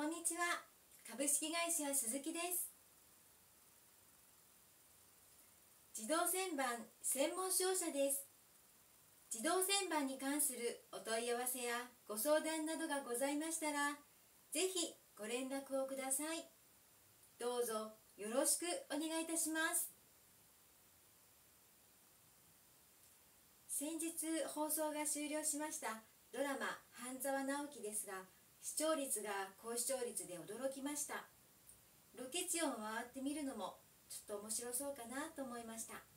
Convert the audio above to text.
んにちは。株式会社鈴木です。自動旋盤専門商社です。自動旋盤に関するお問い合わせやご相談などがございましたら、ぜひご連絡をください。どうぞよろしくお願いいたします。先日放送が終了しましたドラマ「半沢直樹」ですが、視聴率が高視聴率で驚きました。ロケ地を回ってみるのもちょっと面白そうかなと思いました。